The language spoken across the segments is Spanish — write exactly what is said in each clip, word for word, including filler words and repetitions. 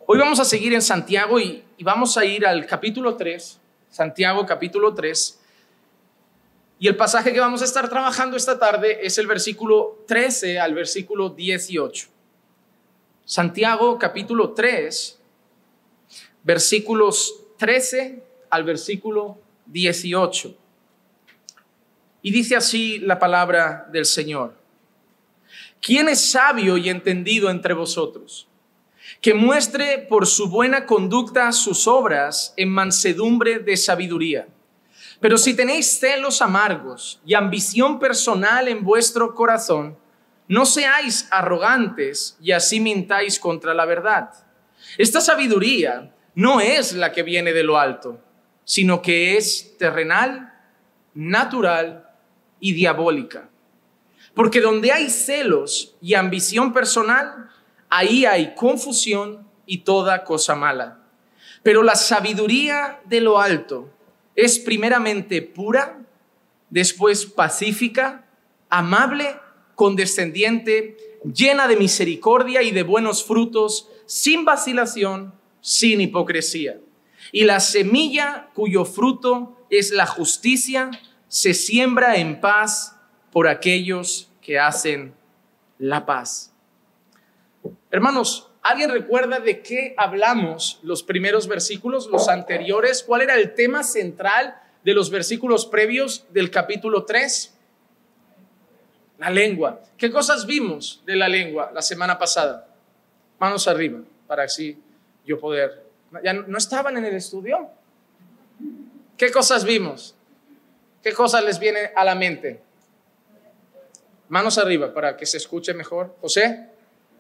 Hoy vamos a seguir en Santiago y, y vamos a ir al capítulo tres, Santiago capítulo tres. Y el pasaje que vamos a estar trabajando esta tarde es el versículo trece al versículo dieciocho. Santiago capítulo tres, versículos trece al versículo dieciocho. Y dice así la palabra del Señor. ¿Quién es sabio y entendido entre vosotros? Que muestre por su buena conducta sus obras en mansedumbre de sabiduría. Pero si tenéis celos amargos y ambición personal en vuestro corazón, no seáis arrogantes y así mintáis contra la verdad. Esta sabiduría no es la que viene de lo alto, sino que es terrenal, natural y diabólica. Porque donde hay celos y ambición personal, ahí hay confusión y toda cosa mala. Pero la sabiduría de lo alto es primeramente pura, después pacífica, amable, condescendiente, llena de misericordia y de buenos frutos, sin vacilación, sin hipocresía. Y la semilla cuyo fruto es la justicia se siembra en paz por aquellos que hacen la paz. Hermanos, ¿alguien recuerda de qué hablamos los primeros versículos, los anteriores? ¿Cuál era el tema central de los versículos previos del capítulo tres? La lengua. ¿Qué cosas vimos de la lengua la semana pasada? Manos arriba, para así yo poder. ¿Ya no estaban en el estudio? ¿Qué cosas vimos? ¿Qué cosas les viene a la mente? Manos arriba para que se escuche mejor. José.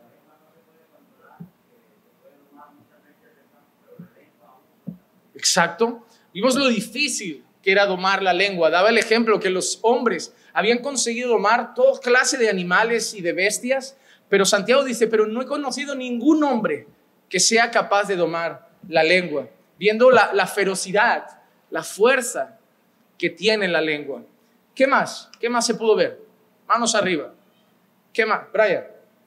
Exacto. Vimos lo difícil que era domar la lengua. Daba el ejemplo que los hombres habían conseguido domar toda clase de animales y de bestias, pero Santiago dice, pero no he conocido ningún hombre que sea capaz de domar la lengua, viendo la, la ferocidad, la fuerza que tiene la lengua. ¿Qué más? ¿Qué más se pudo ver? Manos arriba. ¿Qué más? Brian.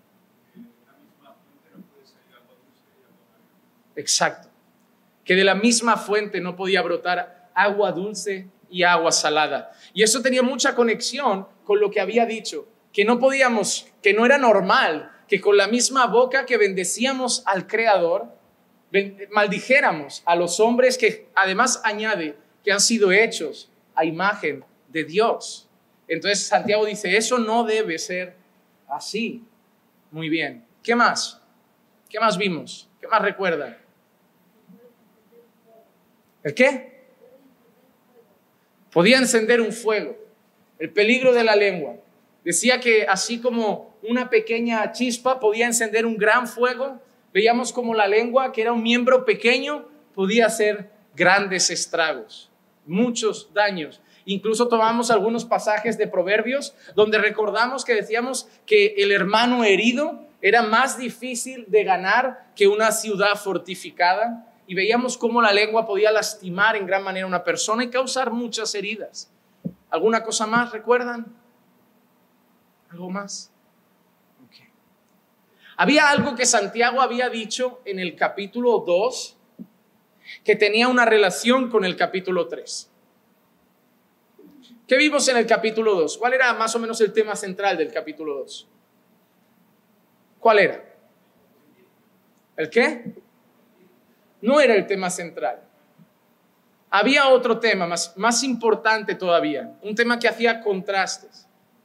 Exacto. Que de la misma fuente no podía brotar agua dulce y agua salada. Y eso tenía mucha conexión con lo que había dicho, que no podíamos, que no era normal que con la misma boca que bendecíamos al Creador, maldijéramos a los hombres que además añade que han sido hechos a imagen de Dios. Entonces Santiago dice, eso no debe ser así. Muy bien. ¿Qué más? ¿Qué más vimos? ¿Qué más recuerdan? ¿El qué? Podía encender un fuego. El peligro de la lengua. Decía que así como una pequeña chispa podía encender un gran fuego, veíamos como la lengua, que era un miembro pequeño, podía hacer grandes estragos, muchos daños. Incluso tomamos algunos pasajes de Proverbios donde recordamos que decíamos que el hermano herido era más difícil de ganar que una ciudad fortificada. Y veíamos cómo la lengua podía lastimar en gran manera a una persona y causar muchas heridas. ¿Alguna cosa más recuerdan? ¿Algo más? Okay. Había algo que Santiago había dicho en el capítulo dos que tenía una relación con el capítulo tres. ¿Qué vimos en el capítulo dos? ¿Cuál era más o menos el tema central del capítulo dos? ¿Cuál era? ¿El qué? No era el tema central. Había otro tema más, más importante todavía, un tema que hacía contrastes.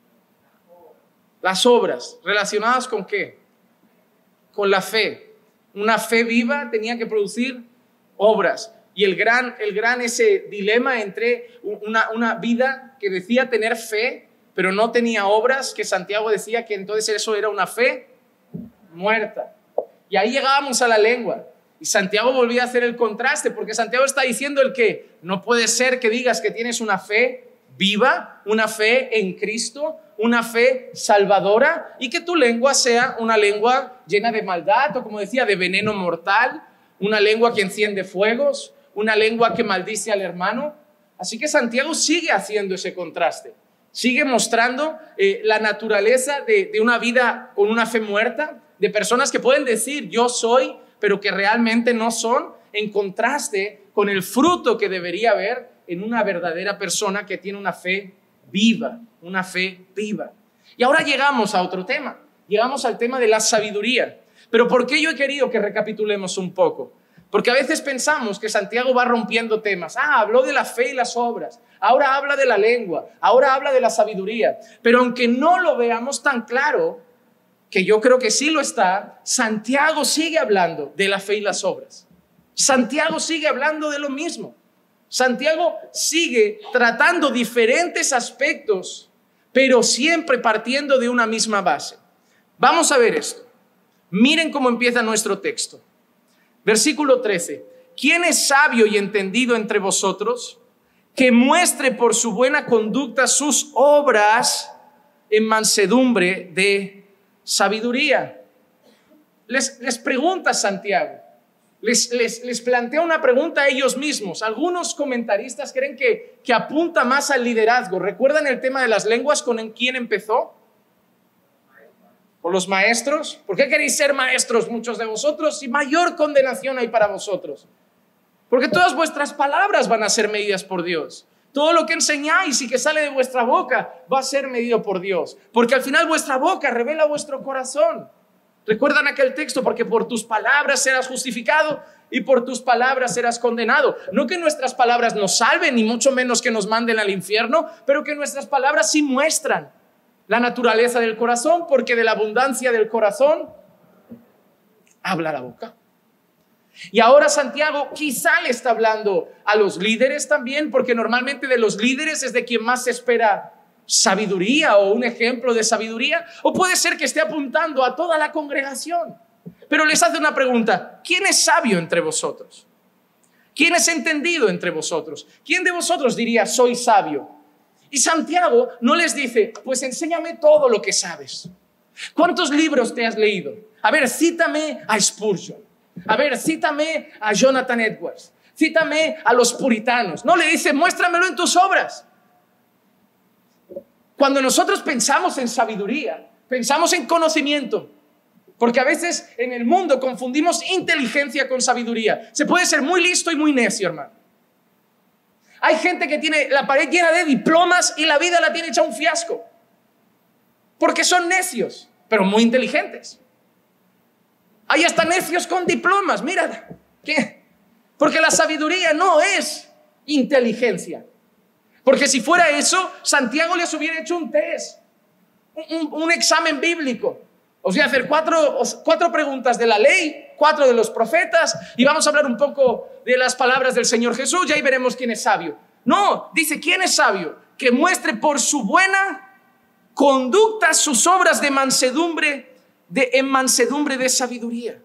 Las obras, ¿relacionadas con qué? Con la fe. Una fe viva tenía que producir obras. Y el gran, el gran ese dilema entre una, una vida que decía tener fe, pero no tenía obras, que Santiago decía que entonces eso era una fe muerta. Y ahí llegábamos a la lengua. Y Santiago volvía a hacer el contraste, porque Santiago está diciendo el que no puede ser que digas que tienes una fe viva, una fe en Cristo, una fe salvadora, y que tu lengua sea una lengua llena de maldad, o como decía, de veneno mortal, una lengua que enciende fuegos, una lengua que maldice al hermano. Así que Santiago sigue haciendo ese contraste, sigue mostrando eh, la naturaleza de, de una vida con una fe muerta, de personas que pueden decir, yo soy pero que realmente no son, en contraste con el fruto que debería haber en una verdadera persona que tiene una fe viva, una fe viva. Y ahora llegamos a otro tema, llegamos al tema de la sabiduría. Pero ¿por qué yo he querido que recapitulemos un poco? Porque a veces pensamos que Santiago va rompiendo temas. Ah, habló de la fe y las obras. Ahora habla de la lengua. Ahora habla de la sabiduría. Pero aunque no lo veamos tan claro, que yo creo que sí lo está, Santiago sigue hablando de la fe y las obras. Santiago sigue hablando de lo mismo. Santiago sigue tratando diferentes aspectos, pero siempre partiendo de una misma base. Vamos a ver esto. Miren cómo empieza nuestro texto. Versículo trece. ¿Quién es sabio y entendido entre vosotros? Que muestre por su buena conducta sus obras en mansedumbre de sabiduría. Les, les pregunta Santiago. Les, les, les plantea una pregunta a ellos mismos. Algunos comentaristas creen que, que apunta más al liderazgo. ¿Recuerdan el tema de las lenguas con quién empezó? ¿Por los maestros? ¿Por qué queréis ser maestros muchos de vosotros? Y mayor condenación hay para vosotros. Porque todas vuestras palabras van a ser medidas por Dios. Todo lo que enseñáis y que sale de vuestra boca va a ser medido por Dios. Porque al final vuestra boca revela vuestro corazón. ¿Recuerdan aquel texto? Porque por tus palabras serás justificado y por tus palabras serás condenado. No que nuestras palabras nos salven, ni mucho menos que nos manden al infierno, pero que nuestras palabras sí muestran la naturaleza del corazón, porque de la abundancia del corazón habla la boca. Y ahora Santiago quizá le está hablando a los líderes también, porque normalmente de los líderes es de quien más se espera sabiduría o un ejemplo de sabiduría, o puede ser que esté apuntando a toda la congregación. Pero les hace una pregunta: ¿quién es sabio entre vosotros? ¿Quién es entendido entre vosotros? ¿Quién de vosotros diría soy sabio? Y Santiago no les dice, pues enséñame todo lo que sabes. ¿Cuántos libros te has leído? A ver, cítame a Spurgeon. A ver, cítame a Jonathan Edwards. Cítame a los puritanos. No, le dice, muéstramelo en tus obras. Cuando nosotros pensamos en sabiduría, pensamos en conocimiento. Porque a veces en el mundo confundimos inteligencia con sabiduría. Se puede ser muy listo y muy necio, hermano. Hay gente que tiene la pared llena de diplomas y la vida la tiene hecha un fiasco. Porque son necios, pero muy inteligentes. Hay hasta necios con diplomas, mira. ¿Qué? Porque la sabiduría no es inteligencia. Porque si fuera eso, Santiago les hubiera hecho un test, un, un examen bíblico. Os voy a hacer cuatro, cuatro preguntas de la ley, cuatro de los profetas, y vamos a hablar un poco de las palabras del Señor Jesús, y ahí veremos quién es sabio. No, dice, ¿quién es sabio? Que muestre por su buena conducta sus obras de mansedumbre, de, en mansedumbre de sabiduría.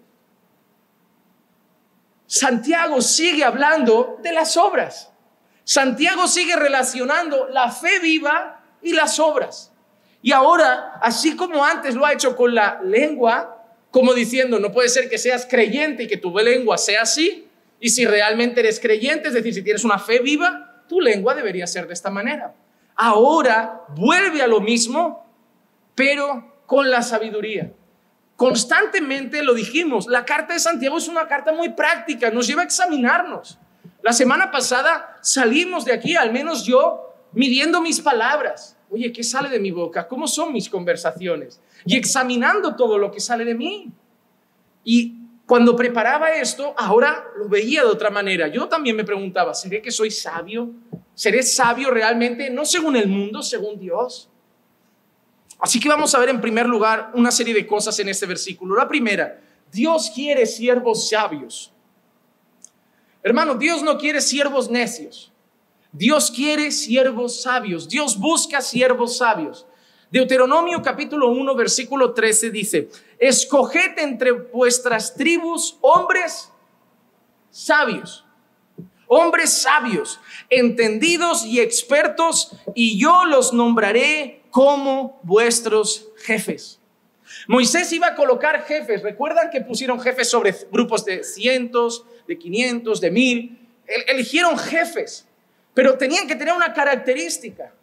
Santiago sigue hablando de las obras. Santiago sigue relacionando la fe viva y las obras. Y ahora, así como antes lo ha hecho con la lengua, como diciendo, no puede ser que seas creyente y que tu lengua sea así, y si realmente eres creyente, es decir, si tienes una fe viva, tu lengua debería ser de esta manera. Ahora vuelve a lo mismo, pero con la sabiduría. Constantemente lo dijimos, la carta de Santiago es una carta muy práctica, nos lleva a examinarnos. La semana pasada salimos de aquí, al menos yo, midiendo mis palabras. Oye, ¿qué sale de mi boca? ¿Cómo son mis conversaciones? Y examinando todo lo que sale de mí. Y cuando preparaba esto, ahora lo veía de otra manera. Yo también me preguntaba, ¿seré que soy sabio? ¿Seré sabio realmente? No según el mundo, según Dios. Así que vamos a ver en primer lugar una serie de cosas en este versículo. La primera, Dios quiere siervos sabios. Hermano, Dios no quiere siervos necios. Dios quiere siervos sabios. Dios busca siervos sabios. Deuteronomio capítulo uno, versículo trece dice, escoged entre vuestras tribus hombres sabios, hombres sabios, entendidos y expertos, y yo los nombraré como vuestros jefes. Moisés iba a colocar jefes. ¿Recuerdan que pusieron jefes sobre grupos de cientos, de quinientos, de mil? Eligieron jefes. Pero tenían que tener una característica.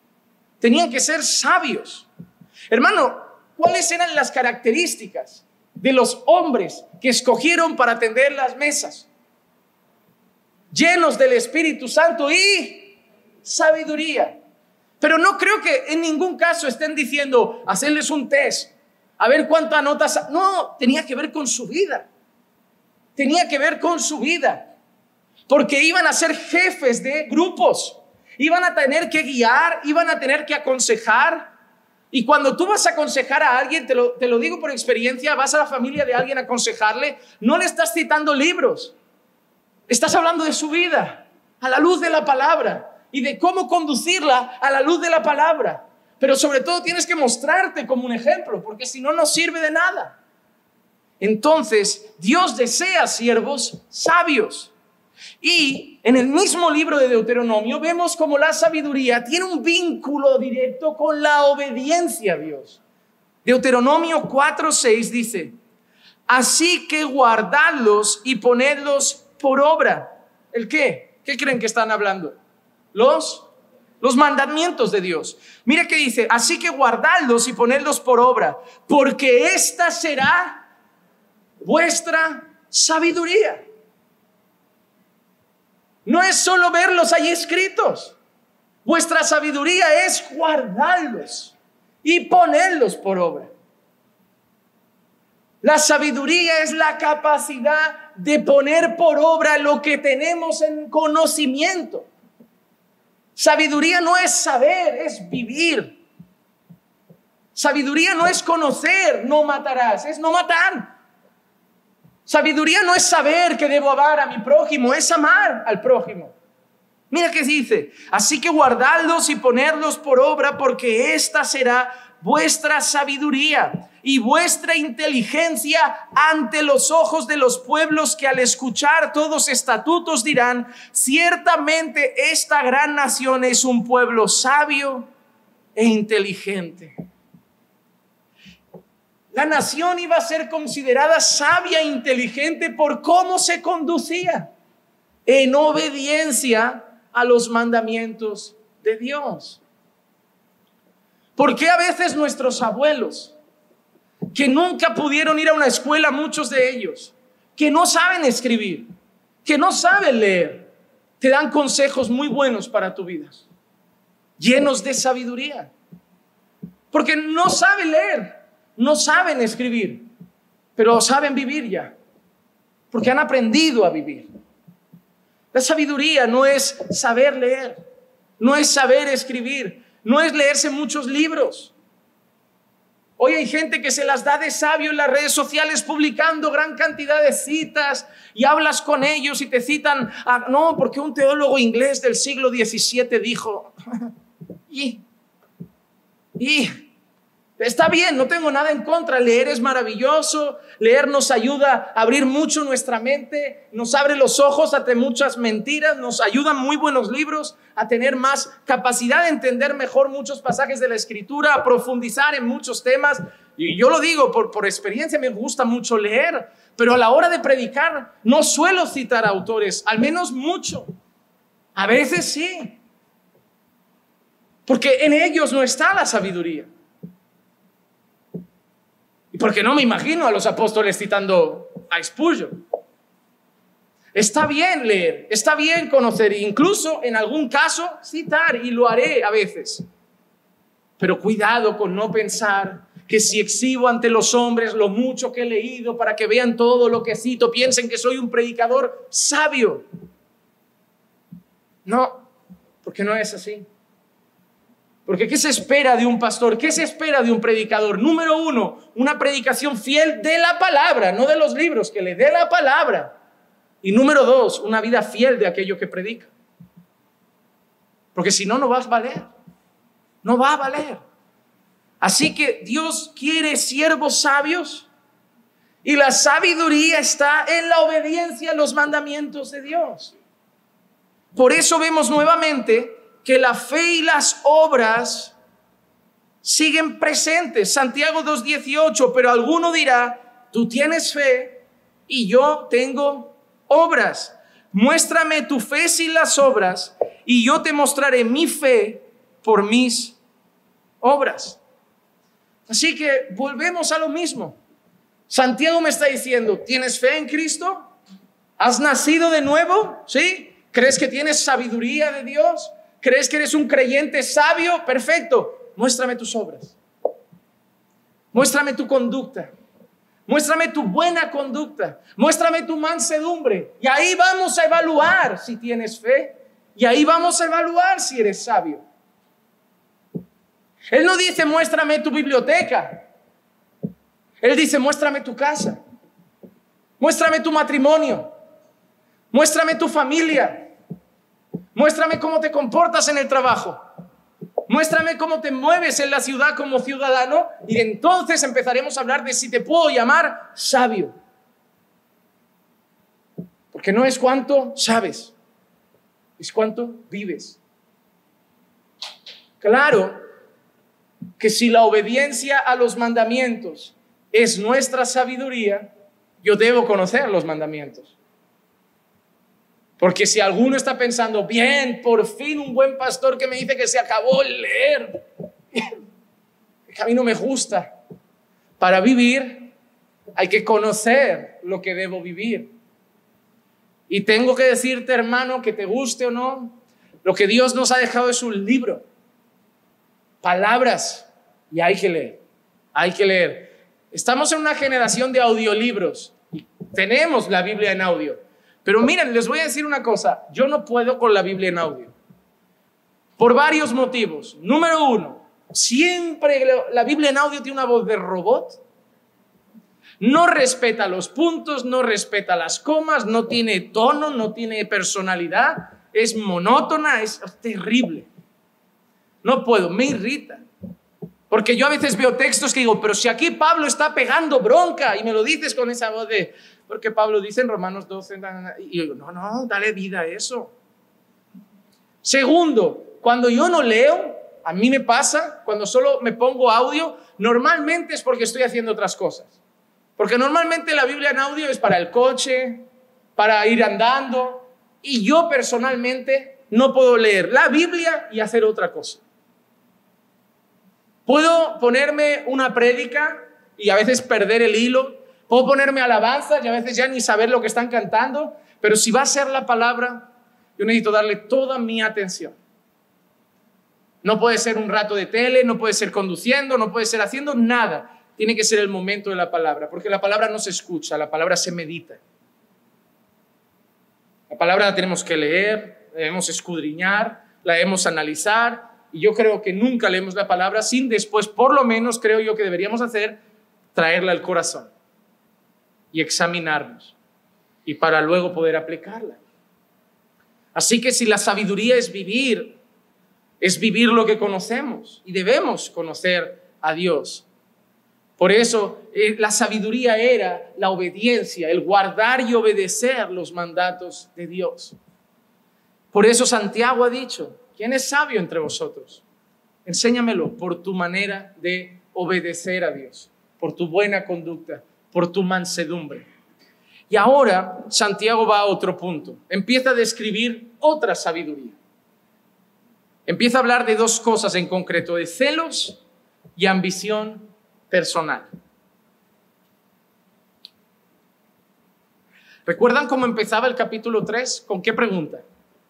Tenían que ser sabios. Hermano, ¿cuáles eran las características de los hombres que escogieron para atender las mesas, llenos del Espíritu Santo y sabiduría. Pero no creo que en ningún caso estén diciendo hacerles un test, a ver cuánto anotas. No, tenía que ver con su vida. Tenía que ver con su vida. Porque iban a ser jefes de grupos, iban a tener que guiar, iban a tener que aconsejar. Y cuando tú vas a aconsejar a alguien, te lo, te lo digo por experiencia, vas a la familia de alguien a aconsejarle, no le estás citando libros, estás hablando de su vida, a la luz de la palabra, y de cómo conducirla a la luz de la palabra. Pero sobre todo tienes que mostrarte como un ejemplo, porque si no, no sirve de nada. Entonces, Dios desea siervos sabios. Y en el mismo libro de Deuteronomio vemos como la sabiduría tiene un vínculo directo con la obediencia a Dios. Deuteronomio cuatro seis dice: así que guardadlos y ponedlos por obra. ¿El qué? ¿Qué creen que están hablando? Los, los mandamientos de Dios. Mira que dice: así que guardadlos y ponedlos por obra, porque esta será vuestra sabiduría. No es solo verlos ahí escritos. Vuestra sabiduría es guardarlos y ponerlos por obra. La sabiduría es la capacidad de poner por obra lo que tenemos en conocimiento. Sabiduría no es saber, es vivir. Sabiduría no es conocer, no matarás, es no matar. Sabiduría no es saber que debo amar a mi prójimo, es amar al prójimo. Mira qué dice: así que guardadlos y ponerlos por obra, porque esta será vuestra sabiduría y vuestra inteligencia ante los ojos de los pueblos, que al escuchar todos estatutos dirán: ciertamente esta gran nación es un pueblo sabio e inteligente. La nación iba a ser considerada sabia e inteligente por cómo se conducía en obediencia a los mandamientos de Dios. ¿Por qué a veces nuestros abuelos, que nunca pudieron ir a una escuela, muchos de ellos, que no saben escribir, que no saben leer, te dan consejos muy buenos para tu vida, llenos de sabiduría? Porque no saben leer, no saben escribir, pero saben vivir ya, porque han aprendido a vivir. La sabiduría no es saber leer, no es saber escribir, no es leerse muchos libros. Hoy hay gente que se las da de sabio en las redes sociales, publicando gran cantidad de citas, y hablas con ellos y te citan a, no, porque un teólogo inglés del siglo diecisiete dijo. y, y está bien, no tengo nada en contra. Leer es maravilloso. Leer nos ayuda a abrir mucho nuestra mente, nos abre los ojos ante muchas mentiras, nos ayudan muy buenos libros a tener más capacidad de entender mejor muchos pasajes de la Escritura, a profundizar en muchos temas. Y yo lo digo por, por experiencia, me gusta mucho leer, pero a la hora de predicar no suelo citar autores, al menos mucho. A veces sí, porque en ellos no está la sabiduría. Porque no me imagino a los apóstoles citando a Spurgeon. Está bien leer, está bien conocer, incluso en algún caso citar, y lo haré a veces. Pero cuidado con no pensar que si exhibo ante los hombres lo mucho que he leído para que vean todo lo que cito, piensen que soy un predicador sabio. No, porque no es así. Porque ¿qué se espera de un pastor? ¿Qué se espera de un predicador? Número uno, una predicación fiel de la palabra, no de los libros, que le dé la palabra. Y número dos, una vida fiel de aquello que predica. Porque si no, no va a valer. No va a valer. Así que Dios quiere siervos sabios, y la sabiduría está en la obediencia a los mandamientos de Dios. Por eso vemos nuevamente que la fe y las obras siguen presentes. Santiago dos dieciocho, pero alguno dirá: tú tienes fe y yo tengo obras. Muéstrame tu fe sin las obras y yo te mostraré mi fe por mis obras. Así que volvemos a lo mismo. Santiago me está diciendo, ¿tienes fe en Cristo? ¿Has nacido de nuevo? ¿Sí? ¿Crees que tienes sabiduría de Dios? ¿Crees que eres un creyente sabio? Perfecto. Muéstrame tus obras. Muéstrame tu conducta. Muéstrame tu buena conducta. Muéstrame tu mansedumbre. Y ahí vamos a evaluar si tienes fe. Y ahí vamos a evaluar si eres sabio. Él no dice, muéstrame tu biblioteca. Él dice, muéstrame tu casa. Muéstrame tu matrimonio. Muéstrame tu familia. Muéstrame cómo te comportas en el trabajo. Muéstrame cómo te mueves en la ciudad como ciudadano. Y entonces empezaremos a hablar de si te puedo llamar sabio. Porque no es cuánto sabes, es cuánto vives. Claro que si la obediencia a los mandamientos es nuestra sabiduría, yo debo conocer los mandamientos. Porque si alguno está pensando, bien, por fin un buen pastor que me dice que se acabó el leer, que a mí no me gusta. Para vivir hay que conocer lo que debo vivir. Y tengo que decirte, hermano, que te guste o no, lo que Dios nos ha dejado es un libro. Palabras. Y hay que leer. Hay que leer. Estamos en una generación de audiolibros. Tenemos la Biblia en audio. Pero miren, les voy a decir una cosa. Yo no puedo con la Biblia en audio. Por varios motivos. Número uno, siempre la Biblia en audio tiene una voz de robot. No respeta los puntos, no respeta las comas, no tiene tono, no tiene personalidad. Es monótona, es terrible. No puedo, me irrita. Porque yo a veces veo textos que digo, pero si aquí Pablo está pegando bronca, y me lo dices con esa voz de, porque Pablo dice en Romanos doce, y yo digo, no, no, dale vida a eso. Segundo, cuando yo no leo, a mí me pasa, cuando solo me pongo audio, normalmente es porque estoy haciendo otras cosas. Porque normalmente la Biblia en audio es para el coche, para ir andando, y yo personalmente no puedo leer la Biblia y hacer otra cosa. Puedo ponerme una prédica y a veces perder el hilo. Puedo ponerme alabanzas y a veces ya ni saber lo que están cantando. Pero si va a ser la palabra, yo necesito darle toda mi atención. No puede ser un rato de tele, no puede ser conduciendo, no puede ser haciendo nada. Tiene que ser el momento de la palabra, porque la palabra no se escucha, la palabra se medita. La palabra la tenemos que leer, la debemos escudriñar, la debemos analizar. Y yo creo que nunca leemos la palabra sin después, por lo menos creo yo que deberíamos hacer, traerla al corazón y examinarnos y para luego poder aplicarla. Así que si la sabiduría es vivir, es vivir lo que conocemos y debemos conocer a Dios. Por eso eh, la sabiduría era la obediencia, el guardar y obedecer los mandatos de Dios. Por eso Santiago ha dicho, ¿quién es sabio entre vosotros? Enséñamelo por tu manera de obedecer a Dios, por tu buena conducta, por tu mansedumbre. Y ahora Santiago va a otro punto. Empieza a describir otra sabiduría. Empieza a hablar de dos cosas en concreto, de celos y ambición personal. ¿Recuerdan cómo empezaba el capítulo tres? ¿Con qué pregunta?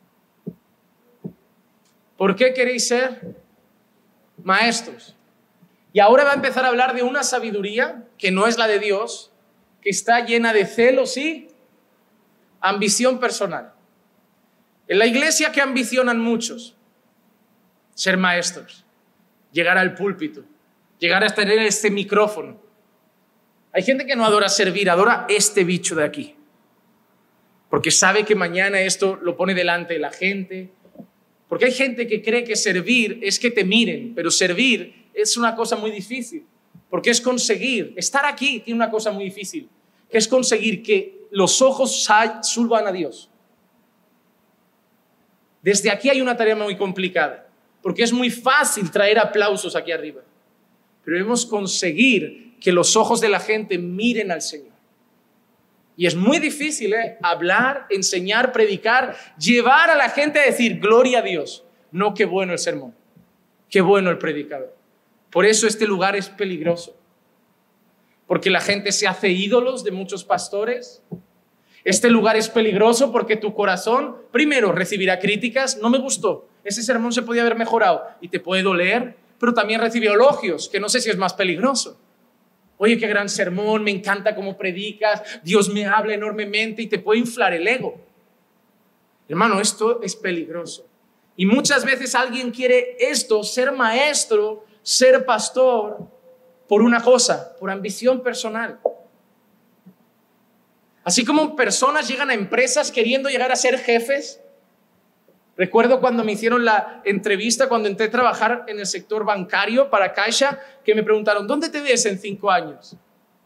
¿Por qué queréis ser maestros? Y ahora va a empezar a hablar de una sabiduría que no es la de Dios, que está llena de celos y ambición personal. En la iglesia, ¿qué ambicionan muchos? Ser maestros, llegar al púlpito, llegar a tener este micrófono. Hay gente que no adora servir, adora este bicho de aquí, porque sabe que mañana esto lo pone delante de la gente. Porque hay gente que cree que servir es que te miren, pero servir es una cosa muy difícil, porque es conseguir, estar aquí tiene una cosa muy difícil, que es conseguir que los ojos suban a Dios. Desde aquí hay una tarea muy complicada, porque es muy fácil traer aplausos aquí arriba, pero debemos conseguir que los ojos de la gente miren al Señor. Y es muy difícil, ¿eh? Hablar, enseñar, predicar, llevar a la gente a decir gloria a Dios. No, qué bueno el sermón, qué bueno el predicador. Por eso este lugar es peligroso. porque la gente se hace ídolos de muchos pastores. Este lugar es peligroso porque tu corazón, primero, recibirá críticas. No me gustó, ese sermón se podía haber mejorado, y te puede doler, pero también recibe elogios, que no sé si es más peligroso. Oye, qué gran sermón, me encanta cómo predicas, Dios me habla enormemente, y te puede inflar el ego. Hermano, esto es peligroso. Y muchas veces alguien quiere esto, ser maestro, ser pastor, por una cosa, por ambición personal. Así como personas llegan a empresas queriendo llegar a ser jefes. Recuerdo cuando me hicieron la entrevista, cuando entré a trabajar en el sector bancario para Caixa, que me preguntaron, ¿dónde te ves en cinco años?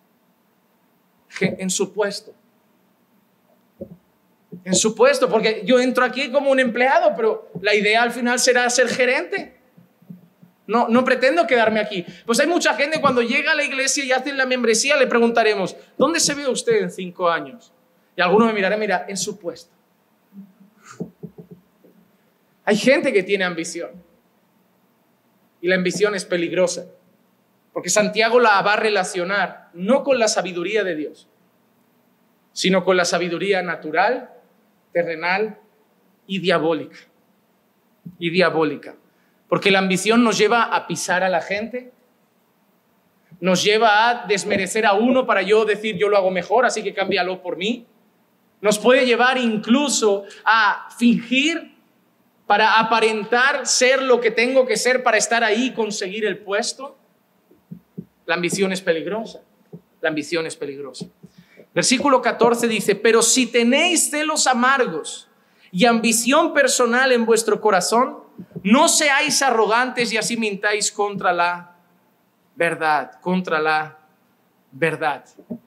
En su puesto. En su puesto, porque yo entro aquí como un empleado, pero la idea al final será ser gerente. No, no pretendo quedarme aquí. Pues hay mucha gente cuando llega a la iglesia y hace la membresía, le preguntaremos, ¿dónde se ve usted en cinco años? Y alguno me mirará, mira, en su puesto. Hay gente que tiene ambición. Y la ambición es peligrosa. Porque Santiago la va a relacionar no con la sabiduría de Dios, sino con la sabiduría natural, terrenal y diabólica. Y diabólica. Porque la ambición nos lleva a pisar a la gente, nos lleva a desmerecer a uno para yo decir yo lo hago mejor, así que cámbialo por mí. Nos puede llevar incluso a fingir para aparentar ser lo que tengo que ser para estar ahí y conseguir el puesto. La ambición es peligrosa, la ambición es peligrosa. Versículo catorce dice, pero si tenéis celos amargos y ambición personal en vuestro corazón, no seáis arrogantes y así mintáis contra la verdad, contra la verdad.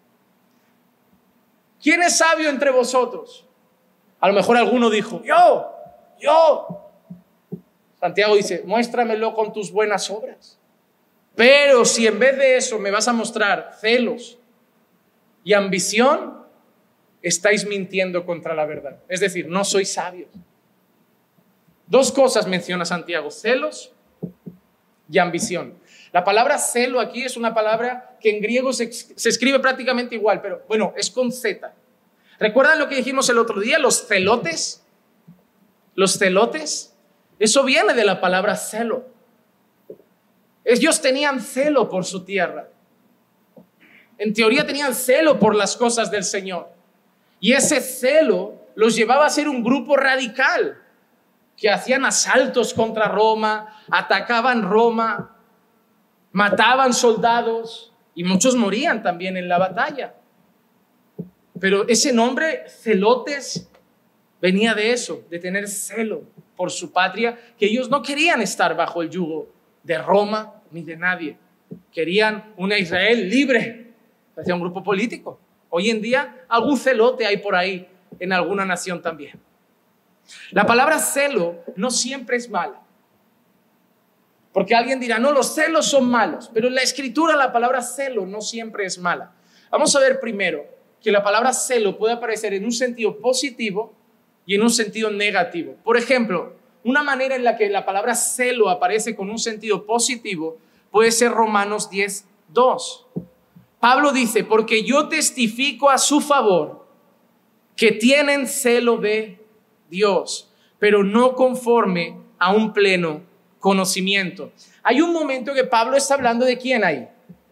¿Quién es sabio entre vosotros? A lo mejor alguno dijo, yo, yo. Santiago dice, muéstramelo con tus buenas obras. Pero si en vez de eso me vas a mostrar celos y ambición, estáis mintiendo contra la verdad. Es decir, no sois sabios. Dos cosas menciona Santiago, celos y ambición. La palabra celo aquí es una palabra que en griego se, se escribe prácticamente igual, pero bueno, es con Z. ¿Recuerdan lo que dijimos el otro día? Los celotes. Los celotes. Eso viene de la palabra celo. Ellos tenían celo por su tierra. En teoría tenían celo por las cosas del Señor. Y ese celo los llevaba a ser un grupo radical, que hacían asaltos contra Roma, atacaban Roma, mataban soldados y muchos morían también en la batalla. Pero ese nombre, celotes, venía de eso, de tener celo por su patria, que ellos no querían estar bajo el yugo de Roma ni de nadie. Querían una Israel libre, parecía un grupo político. Hoy en día algún celote hay por ahí en alguna nación también. La palabra celo no siempre es mala. Porque alguien dirá, no, los celos son malos. Pero en la escritura la palabra celo no siempre es mala. Vamos a ver primero que la palabra celo puede aparecer en un sentido positivo y en un sentido negativo. Por ejemplo, una manera en la que la palabra celo aparece con un sentido positivo puede ser Romanos diez, dos. Pablo dice, porque yo testifico a su favor que tienen celo de Dios, pero no conforme a un pleno conocimiento. Hay un momento que Pablo está hablando de quién ahí.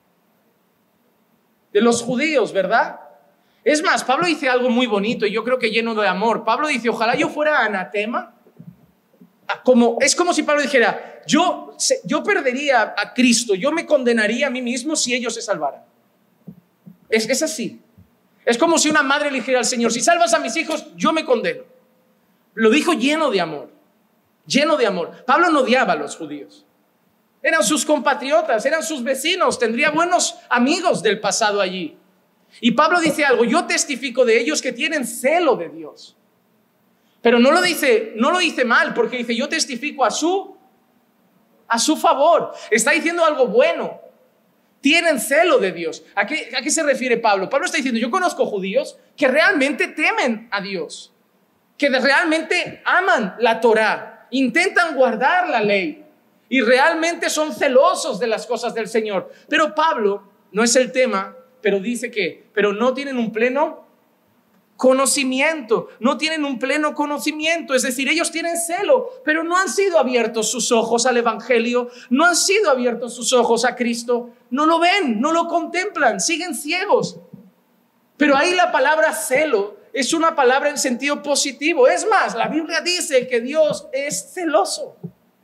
De los judíos, ¿verdad? Es más, Pablo dice algo muy bonito y yo creo que lleno de amor. Pablo dice, ojalá yo fuera anatema. Como, es como si Pablo dijera, yo, yo perdería a Cristo, yo me condenaría a mí mismo si ellos se salvaran. Es, es así. Es como si una madre le dijera al Señor, si salvas a mis hijos, yo me condeno. Lo dijo lleno de amor, lleno de amor. Pablo no odiaba a los judíos. Eran sus compatriotas, eran sus vecinos, tendría buenos amigos del pasado allí. Y Pablo dice algo, yo testifico de ellos que tienen celo de Dios. Pero no lo dice, no lo dice mal, porque dice, yo testifico a su, a su favor. Está diciendo algo bueno. Tienen celo de Dios. ¿A qué, a qué se refiere Pablo? Pablo está diciendo, yo conozco judíos que realmente temen a Dios, que realmente aman la Torá, intentan guardar la ley y realmente son celosos de las cosas del Señor. Pero Pablo, no es el tema, pero dice que, pero no tienen un pleno conocimiento, no tienen un pleno conocimiento, es decir, ellos tienen celo, pero no han sido abiertos sus ojos al Evangelio, no han sido abiertos sus ojos a Cristo, no lo ven, no lo contemplan, siguen ciegos. Pero ahí la palabra celo es una palabra en sentido positivo. Es más, la Biblia dice que Dios es celoso,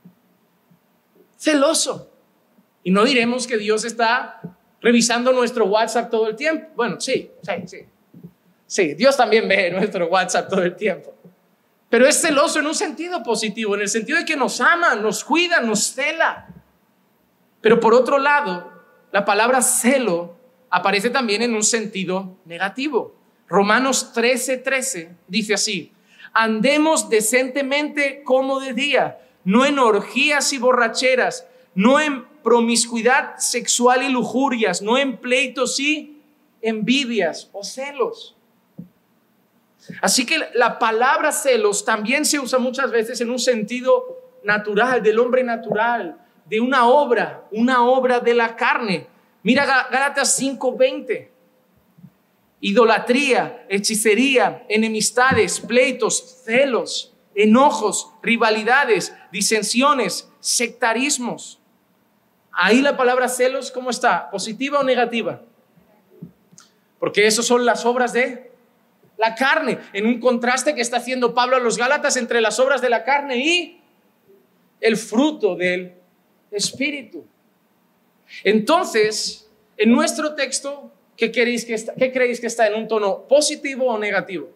celoso. Y no diremos que Dios está revisando nuestro WhatsApp todo el tiempo. Bueno, sí, sí, sí. Sí, Dios también ve nuestro WhatsApp todo el tiempo. Pero es celoso en un sentido positivo, en el sentido de que nos ama, nos cuida, nos cela. Pero por otro lado, la palabra celo aparece también en un sentido negativo. Romanos trece, trece dice así: andemos decentemente como de día, no en orgías y borracheras, no en promiscuidad sexual y lujurias, no en pleitos y envidias o celos. Así que la palabra celos también se usa muchas veces en un sentido natural, del hombre natural, de una obra, una obra de la carne. Mira Gálatas cinco veinte. Idolatría, hechicería, enemistades, pleitos, celos, enojos, rivalidades, disensiones, sectarismos. Ahí la palabra celos, ¿cómo está? ¿Positiva o negativa? Porque esas son las obras de la carne, en un contraste que está haciendo Pablo a los Gálatas entre las obras de la carne y el fruto del Espíritu. Entonces, en nuestro texto, ¿qué creéis que está, qué creéis que está en un tono positivo o negativo?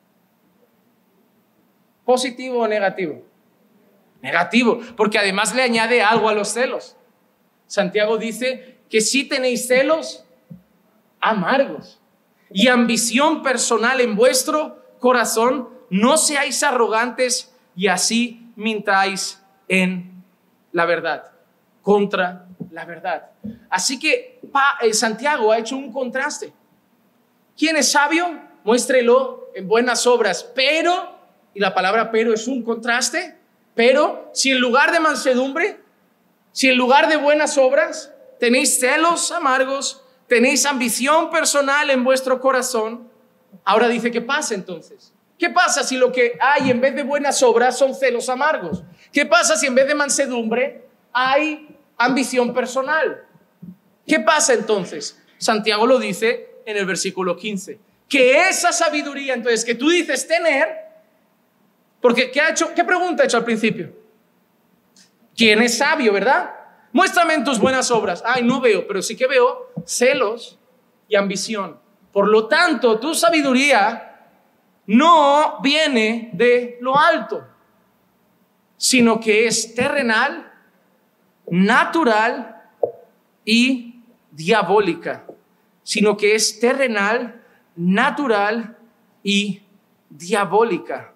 ¿Positivo o negativo? Negativo, porque además le añade algo a los celos. Santiago dice que si tenéis celos amargos y ambición personal en vuestro corazón, no seáis arrogantes y así mintáis en la verdad, contra la verdad. Así que pa, eh, Santiago ha hecho un contraste. ¿Quién es sabio? Muéstrelo en buenas obras, pero, y la palabra pero es un contraste, pero si en lugar de mansedumbre, si en lugar de buenas obras tenéis celos amargos, tenéis ambición personal en vuestro corazón, ahora dice, ¿qué pasa entonces? ¿Qué pasa si lo que hay en vez de buenas obras son celos amargos? ¿Qué pasa si en vez de mansedumbre hay ambición personal? ¿Qué pasa entonces? Santiago lo dice en el versículo quince, que esa sabiduría entonces que tú dices tener, porque ¿qué ha hecho? ¿Qué pregunta ha hecho al principio? ¿Quién es sabio, verdad? Muéstrame en tus buenas obras. Ay, no veo, pero sí que veo celos y ambición. Por lo tanto, tu sabiduría no viene de lo alto, sino que es terrenal, natural y diabólica. Sino que es terrenal, natural y diabólica.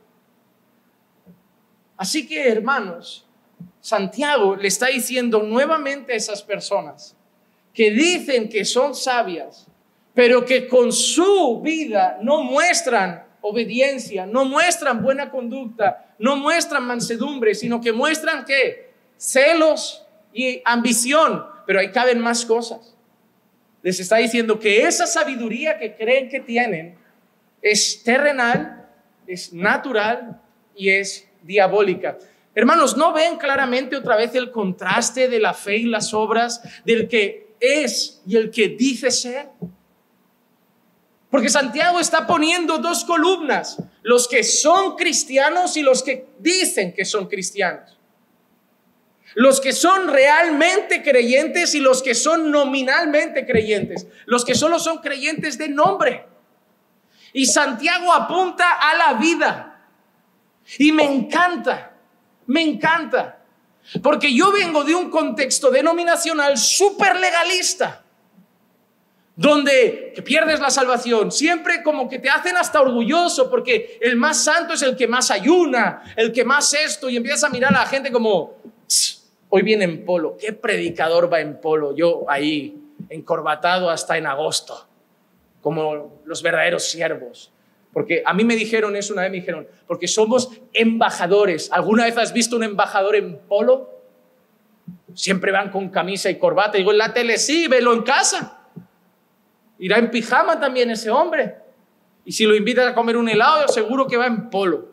Así que, hermanos, Santiago le está diciendo nuevamente a esas personas que dicen que son sabias, pero que con su vida no muestran obediencia, no muestran buena conducta, no muestran mansedumbre, sino que muestran ¿qué? Celos y ambición, pero ahí caben más cosas. Les está diciendo que esa sabiduría que creen que tienen es terrenal, es natural y es diabólica. Hermanos, ¿no ven claramente otra vez el contraste de la fe y las obras del que es y el que dice ser? Porque Santiago está poniendo dos columnas, los que son cristianos y los que dicen que son cristianos. Los que son realmente creyentes y los que son nominalmente creyentes. Los que solo son creyentes de nombre. Y Santiago apunta a la vida. Y me encanta. Me encanta, porque yo vengo de un contexto denominacional súper legalista, donde que pierdes la salvación, siempre como que te hacen hasta orgulloso, porque el más santo es el que más ayuna, el que más esto, y empiezas a mirar a la gente como, hoy viene en polo, ¿qué predicador va en polo? Yo ahí, encorbatado hasta en agosto, como los verdaderos siervos. Porque a mí me dijeron eso una vez, me dijeron, porque somos embajadores. ¿Alguna vez has visto un embajador en polo? Siempre van con camisa y corbata. Digo, en la tele sí, velo en casa. Y Irá en pijama también ese hombre. Y si lo invitas a comer un helado, seguro que va en polo.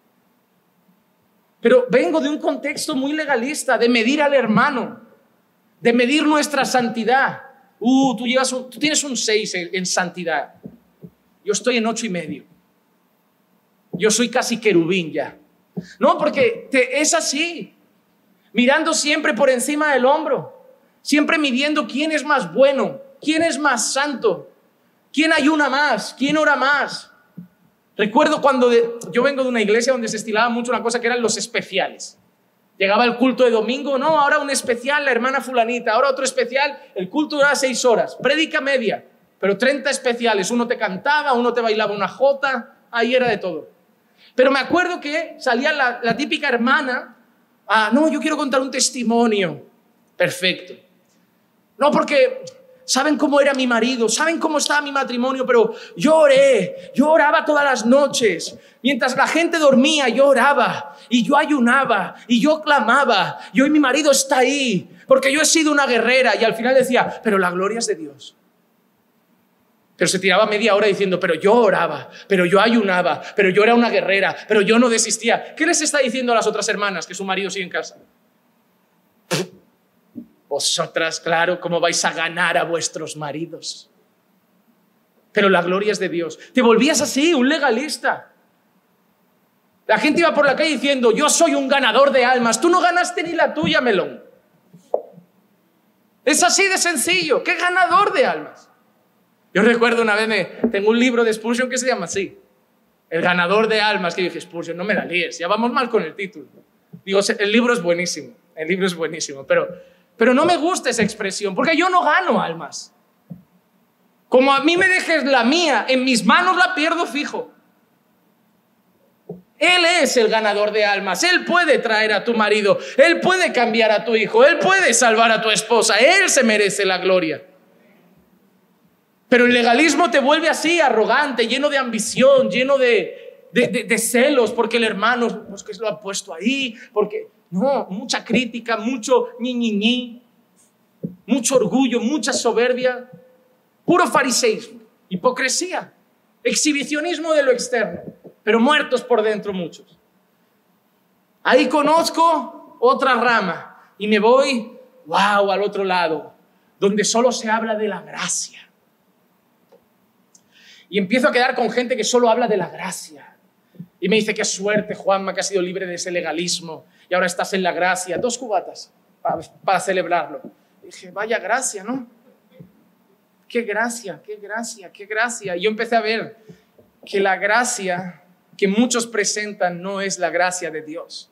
Pero vengo de un contexto muy legalista, de medir al hermano, de medir nuestra santidad. Uh, tú, llevas un, tú tienes un seis en, en santidad. Yo estoy en ocho y medio. Yo soy casi querubín ya. No, porque te, es así. Mirando siempre por encima del hombro. Siempre midiendo quién es más bueno, quién es más santo, quién ayuna más, quién ora más. Recuerdo cuando de, yo vengo de una iglesia donde se estilaba mucho una cosa que eran los especiales. Llegaba el culto de domingo, no, ahora un especial, la hermana fulanita, ahora otro especial, el culto duraba seis horas, prédica media, pero treinta especiales, uno te cantaba, uno te bailaba una jota, ahí era de todo. Pero me acuerdo que salía la, la típica hermana, ah, no, yo quiero contar un testimonio, perfecto. No, porque saben cómo era mi marido, saben cómo estaba mi matrimonio, pero yo oré, yo oraba todas las noches. Mientras la gente dormía, yo oraba y yo ayunaba y yo clamaba. Y hoy mi marido está ahí porque yo he sido una guerrera. Y al final decía, pero la gloria es de Dios. Pero se tiraba media hora diciendo, pero yo oraba, pero yo ayunaba, pero yo era una guerrera, pero yo no desistía. ¿Qué les está diciendo a las otras hermanas que su marido sigue en casa? Vosotras, claro, ¿cómo vais a ganar a vuestros maridos? Pero la gloria es de Dios. Te volvías así, un legalista. La gente iba por la calle diciendo, yo soy un ganador de almas. Tú no ganaste ni la tuya, melón. Es así de sencillo. ¿Qué ganador de almas? Yo recuerdo una vez, me, tengo un libro de Spurgeon que se llama así. El ganador de almas. Que dije, Spurgeon, no me la líes. Ya vamos mal con el título. Digo, el libro es buenísimo. El libro es buenísimo, pero... Pero no me gusta esa expresión, porque yo no gano almas. Como a mí me dejes la mía, en mis manos la pierdo fijo. Él es el ganador de almas. Él puede traer a tu marido. Él puede cambiar a tu hijo. Él puede salvar a tu esposa. Él se merece la gloria. Pero el legalismo te vuelve así, arrogante, lleno de ambición, lleno de, de, de, de celos, porque el hermano, pues que lo ha puesto ahí, porque... No, mucha crítica, mucho ñi, ñi, ñi, mucho orgullo, mucha soberbia, puro fariseísmo, hipocresía, exhibicionismo de lo externo, pero muertos por dentro muchos. Ahí conozco otra rama y me voy, wow, al otro lado, donde solo se habla de la gracia. Y empiezo a quedar con gente que solo habla de la gracia. Y me dice, qué suerte, Juanma, que has sido libre de ese legalismo y ahora estás en la gracia. Dos cubatas para, para celebrarlo. Y dije, vaya gracia, ¿no? Qué gracia, qué gracia, qué gracia. Y yo empecé a ver que la gracia que muchos presentan no es la gracia de Dios.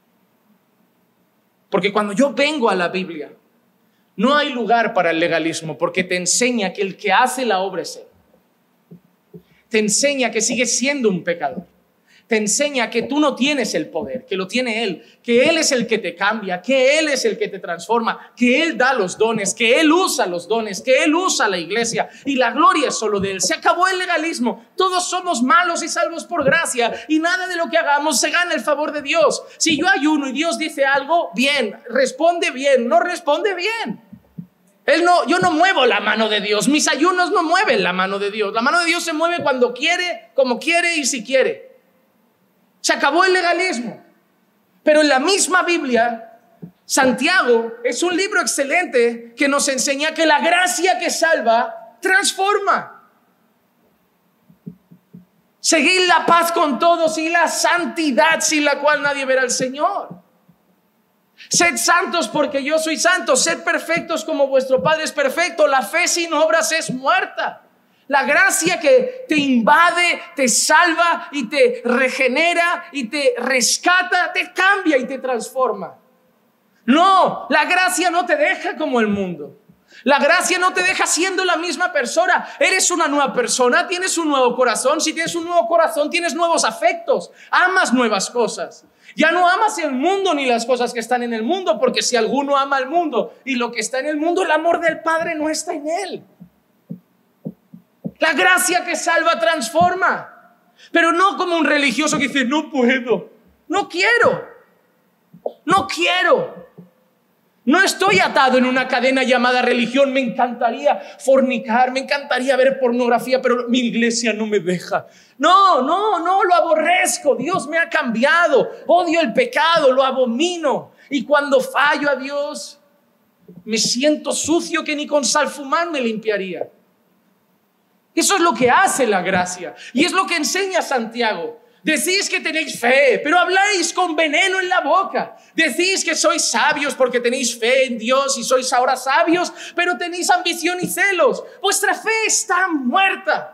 Porque cuando yo vengo a la Biblia, no hay lugar para el legalismo, porque te enseña que el que hace la obra es Él. Te enseña que sigues siendo un pecador. Te enseña que tú no tienes el poder, que lo tiene Él, que Él es el que te cambia, que Él es el que te transforma, que Él da los dones, que Él usa los dones, que Él usa la iglesia y la gloria es solo de Él. Se acabó el legalismo. Todos somos malos y salvos por gracia y nada de lo que hagamos se gana el favor de Dios. Si yo ayuno y Dios dice algo, bien, responde bien, no responde bien. Él no, yo no muevo la mano de Dios, mis ayunos no mueven la mano de Dios. La mano de Dios se mueve cuando quiere, como quiere y si quiere. Se acabó el legalismo. Pero en la misma Biblia, Santiago es un libro excelente que nos enseña que la gracia que salva transforma. Seguid la paz con todos y la santidad sin la cual nadie verá al Señor. Sed santos porque yo soy santo. Sed perfectos como vuestro Padre es perfecto. La fe sin obras es muerta. La gracia que te invade, te salva y te regenera y te rescata, te cambia y te transforma. No, la gracia no te deja como el mundo. La gracia no te deja siendo la misma persona. Eres una nueva persona, tienes un nuevo corazón. Si tienes un nuevo corazón, tienes nuevos afectos. Amas nuevas cosas. Ya no amas el mundo ni las cosas que están en el mundo, porque si alguno ama el mundo y lo que está en el mundo, el amor del Padre no está en él. La gracia que salva transforma, pero no como un religioso que dice, no puedo, no quiero, no quiero. No estoy atado en una cadena llamada religión. Me encantaría fornicar, me encantaría ver pornografía, pero mi iglesia no me deja. No, no, no, lo aborrezco. Dios me ha cambiado. Odio el pecado, lo abomino. Y cuando fallo a Dios, me siento sucio que ni con salfumán me limpiaría. Eso es lo que hace la gracia. Y es lo que enseña Santiago. Decís que tenéis fe, pero habláis con veneno en la boca. Decís que sois sabios porque tenéis fe en Dios y sois ahora sabios, pero tenéis ambición y celos. Vuestra fe está muerta.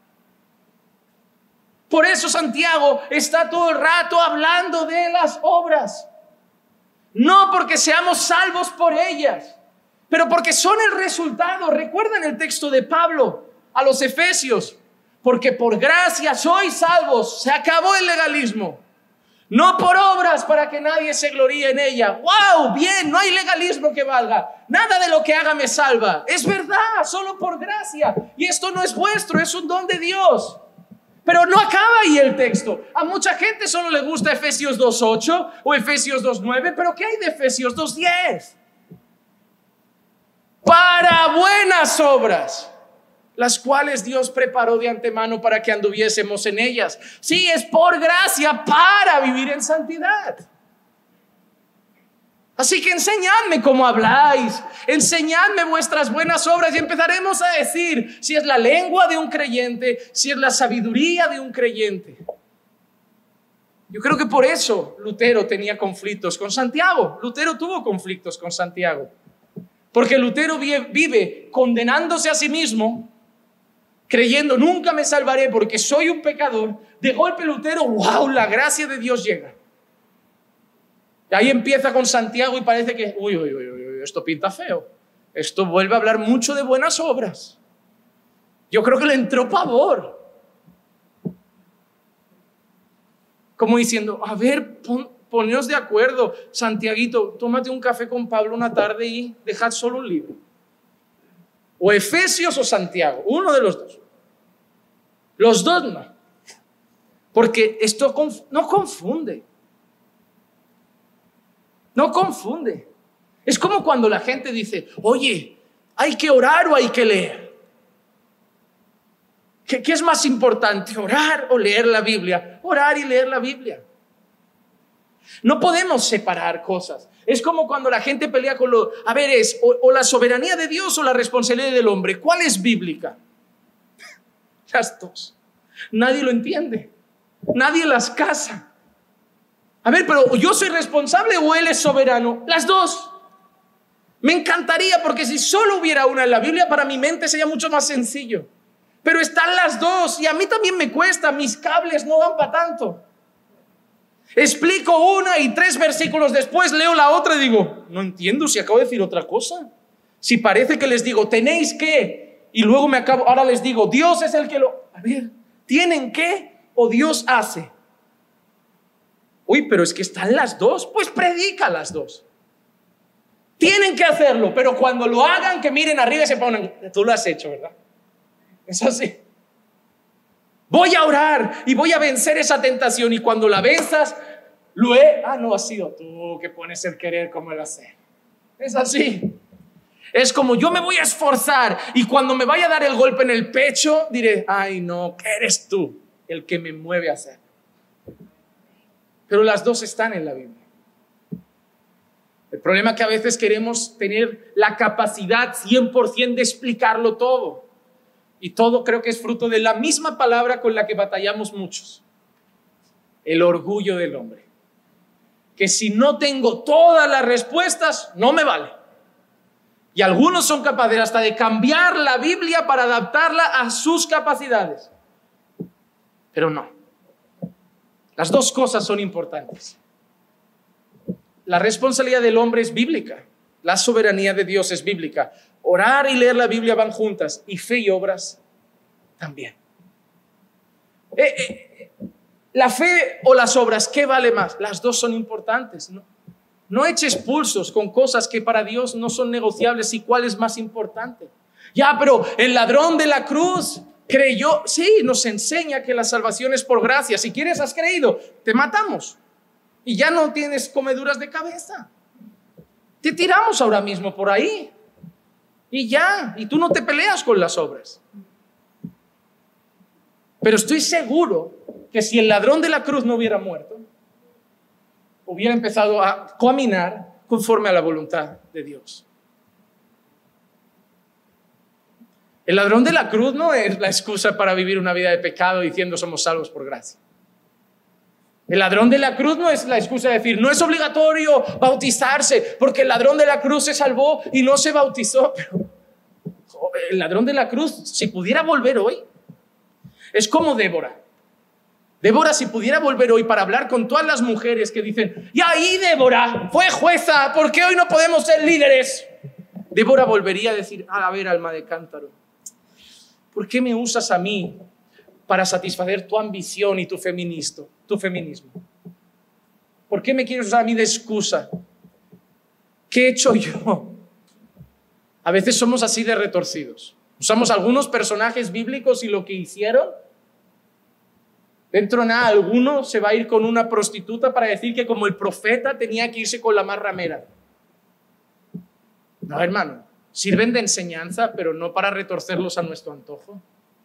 Por eso Santiago está todo el rato hablando de las obras. No porque seamos salvos por ellas, pero porque son el resultado. ¿Recuerdan el texto de Pablo a los Efesios? Porque por gracia sois salvos. Se acabó el legalismo. No por obras para que nadie se gloríe en ella. ¡Wow! Bien, no hay legalismo que valga. Nada de lo que haga me salva. Es verdad, solo por gracia. Y esto no es vuestro, es un don de Dios. Pero no acaba ahí el texto. A mucha gente solo le gusta Efesios dos ocho o Efesios dos nueve. ¿Pero qué hay de Efesios dos diez? Para buenas obras, las cuales Dios preparó de antemano para que anduviésemos en ellas. Sí, es por gracia para vivir en santidad. Así que enseñadme cómo habláis, enseñadme vuestras buenas obras y empezaremos a decir si es la lengua de un creyente, si es la sabiduría de un creyente. Yo creo que por eso Lutero tenía conflictos con Santiago. Lutero tuvo conflictos con Santiago. Porque Lutero vive condenándose a sí mismo, creyendo nunca me salvaré porque soy un pecador. De golpe Lutero, wow, la gracia de Dios llega. Y ahí empieza con Santiago y parece que, uy, uy, uy, uy, esto pinta feo. Esto vuelve a hablar mucho de buenas obras. Yo creo que le entró pavor. Como diciendo, a ver, pon, poneos de acuerdo. Santiaguito, tómate un café con Pablo una tarde y dejad solo un libro. O Efesios o Santiago, uno de los dos. Los dos no. Porque esto conf- no confunde. No confunde. Es como cuando la gente dice, oye, ¿hay que orar o hay que leer? ¿Qué, qué es más importante, orar o leer la Biblia? Orar y leer la Biblia. No podemos separar cosas. Es como cuando la gente pelea con lo... A ver, es o, o la soberanía de Dios o la responsabilidad del hombre. ¿Cuál es bíblica? Las dos. Nadie lo entiende. Nadie las casa. A ver, pero ¿yo soy responsable o él es soberano? Las dos. Me encantaría, porque si solo hubiera una en la Biblia, para mi mente sería mucho más sencillo. Pero están las dos y a mí también me cuesta. Mis cables no dan para tanto. Explico una y tres versículos después leo la otra y digo, no entiendo si acabo de decir otra cosa. Si parece que les digo, tenéis que, y luego me acabo, ahora les digo, Dios es el que lo... A ver, ¿tienen que o Dios hace? Uy, pero es que están las dos, pues predica las dos. Tienen que hacerlo, pero cuando lo hagan, que miren arriba y se pongan, tú lo has hecho, ¿verdad? Es así. Voy a orar y voy a vencer esa tentación, y cuando la venzas, lo he... Ah, no, has sido tú que pones el querer como el hacer. Es así. Es como yo me voy a esforzar y cuando me vaya a dar el golpe en el pecho, diré, ay no, que eres tú el que me mueve a hacer. Pero las dos están en la Biblia. El problema es que a veces queremos tener la capacidad cien por ciento de explicarlo todo. Y todo creo que es fruto de la misma palabra con la que batallamos muchos. El orgullo del hombre. Que si no tengo todas las respuestas, no me vale. Y algunos son capaces hasta de cambiar la Biblia para adaptarla a sus capacidades. Pero no. Las dos cosas son importantes. La responsabilidad del hombre es bíblica. La soberanía de Dios es bíblica. Orar y leer la Biblia van juntas, y fe y obras también. Eh, eh, la fe o las obras, ¿qué vale más? Las dos son importantes. No, no eches pulsos con cosas que para Dios no son negociables. ¿Y cuál es más importante? Ya, pero el ladrón de la cruz creyó. Sí, nos enseña que la salvación es por gracia. Si quieres, has creído, te matamos y ya no tienes comeduras de cabeza. te tiramos ahora mismo por ahí. Y ya, y tú no te peleas con las obras. Pero estoy seguro que si el ladrón de la cruz no hubiera muerto, hubiera empezado a caminar conforme a la voluntad de Dios. El ladrón de la cruz no es la excusa para vivir una vida de pecado diciendo somos salvos por gracia. El ladrón de la cruz no es la excusa de decir no es obligatorio bautizarse porque el ladrón de la cruz se salvó y no se bautizó. Pero el ladrón de la cruz, si pudiera volver hoy, es como Débora. Débora, si pudiera volver hoy para hablar con todas las mujeres que dicen, y ahí Débora fue jueza, ¿por qué hoy no podemos ser líderes? Débora volvería a decir, a ver, alma de cántaro, ¿por qué me usas a mí para satisfacer tu ambición y tu feminismo? Tu feminismo? ¿Por qué me quieres usar a mí de excusa? ¿Qué he hecho yo? A veces somos así de retorcidos. Usamos algunos personajes bíblicos y lo que hicieron. Dentro de nada, alguno se va a ir con una prostituta para decir que como el profeta tenía que irse con la más ramera. No, hermano, sirven de enseñanza, pero no para retorcerlos a nuestro antojo.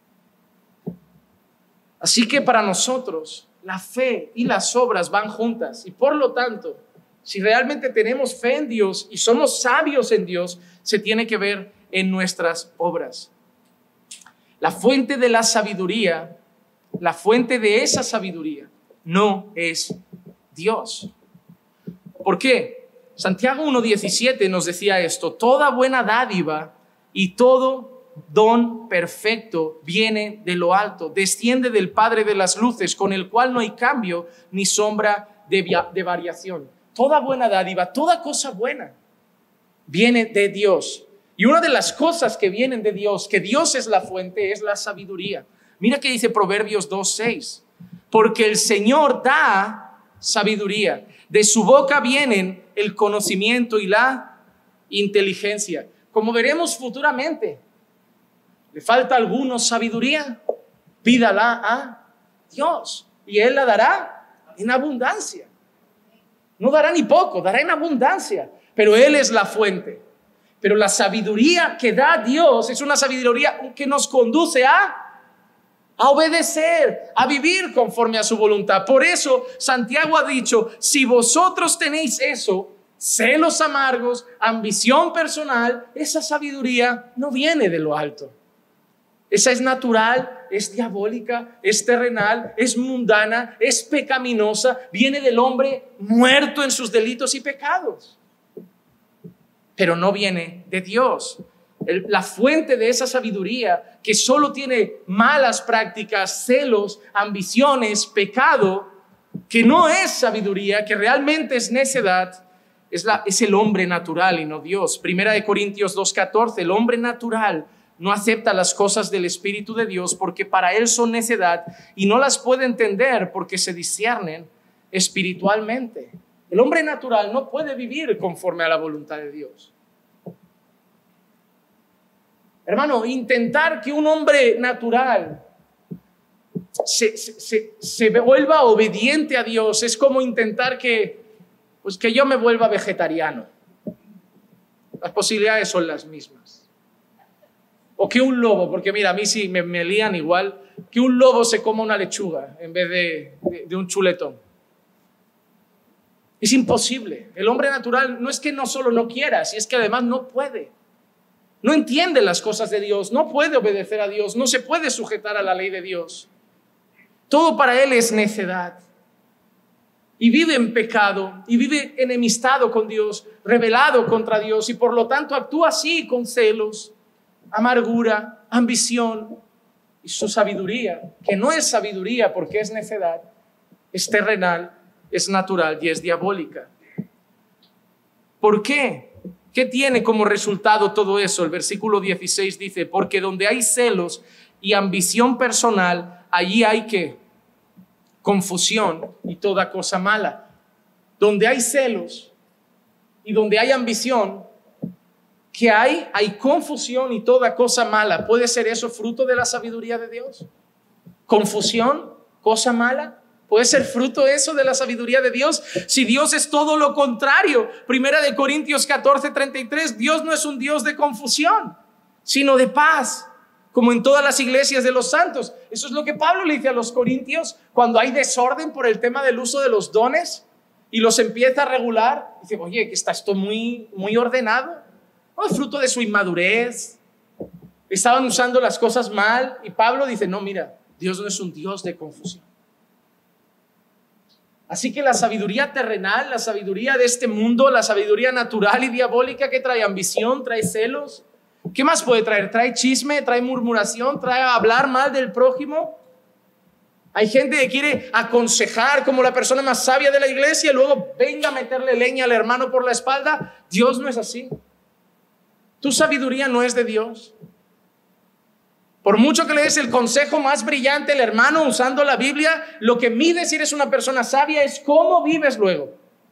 Así que para nosotros, la fe y las obras van juntas. Y por lo tanto, si realmente tenemos fe en Dios y somos sabios en Dios, se tiene que ver en nuestras obras. La fuente de la sabiduría, la fuente de esa sabiduría no es Dios. ¿Por qué? Santiago uno diecisiete nos decía esto: toda buena dádiva y todo don perfecto viene de lo alto, desciende del Padre de las luces, con el cual no hay cambio ni sombra de, de variación. Toda buena dádiva, toda cosa buena viene de Dios. Y una de las cosas que vienen de Dios, que Dios es la fuente, es la sabiduría. Mira que dice Proverbios dos seis, porque el Señor da sabiduría, de su boca vienen el conocimiento y la inteligencia. Como veremos futuramente, le falta a alguno sabiduría, pídala a Dios y Él la dará en abundancia. No dará ni poco, dará en abundancia, pero Él es la fuente. Pero la sabiduría que da Dios es una sabiduría que nos conduce a, a obedecer, a vivir conforme a su voluntad. Por eso Santiago ha dicho, si vosotros tenéis eso, celos amargos, ambición personal, esa sabiduría no viene de lo alto. Esa es natural, es diabólica, es terrenal, es mundana, es pecaminosa, viene del hombre muerto en sus delitos y pecados. Pero no viene de Dios. El, la fuente de esa sabiduría que solo tiene malas prácticas, celos, ambiciones, pecado, que no es sabiduría, que realmente es necedad, es, la, es el hombre natural y no Dios. Primera de Corintios dos catorce, el hombre natural no acepta las cosas del Espíritu de Dios porque para él son necedad y no las puede entender porque se disciernen espiritualmente. El hombre natural no puede vivir conforme a la voluntad de Dios. Hermano, intentar que un hombre natural se, se, se, se vuelva obediente a Dios es como intentar que, pues que yo me vuelva vegetariano. Las posibilidades son las mismas. O que un lobo, porque mira, a mí sí me, me lían igual, que un lobo se coma una lechuga en vez de, de, de un chuletón. Es imposible. El hombre natural no es que no solo no quiera, si es que además no puede. No entiende las cosas de Dios, no puede obedecer a Dios, no se puede sujetar a la ley de Dios. Todo para él es necedad. Y vive en pecado, y vive enemistado con Dios, rebelado contra Dios, y por lo tanto actúa así con celos, amargura, ambición, y su sabiduría, que no es sabiduría porque es necedad, es terrenal, es natural y es diabólica. ¿Por qué? ¿Qué tiene como resultado todo eso? El versículo dieciséis dice, porque donde hay celos y ambición personal, allí hay que confusión y toda cosa mala. Donde hay celos y donde hay ambición, ¿qué hay? Hay confusión y toda cosa mala. ¿Puede ser eso fruto de la sabiduría de Dios? ¿Confusión? ¿Cosa mala? ¿Puede ser fruto eso de la sabiduría de Dios? Si Dios es todo lo contrario. Primera de Corintios catorce, treinta y tres, Dios no es un Dios de confusión, sino de paz, como en todas las iglesias de los santos. Eso es lo que Pablo le dice a los corintios cuando hay desorden por el tema del uso de los dones y los empieza a regular. Dice, oye, que está esto muy, muy ordenado. No es fruto de su inmadurez. Estaban usando las cosas mal. Y Pablo dice, no, mira, Dios no es un Dios de confusión. Así que la sabiduría terrenal, la sabiduría de este mundo, la sabiduría natural y diabólica, que trae ambición, trae celos. ¿Qué más puede traer? ¿Trae chisme? ¿Trae murmuración? ¿Trae hablar mal del prójimo? Hay gente que quiere aconsejar como la persona más sabia de la iglesia y luego venga a meterle leña al hermano por la espalda. Dios no es así. Tu sabiduría no es de Dios. Por mucho que le des el consejo más brillante al hermano usando la Biblia, lo que mide si eres una persona sabia es cómo vives luego.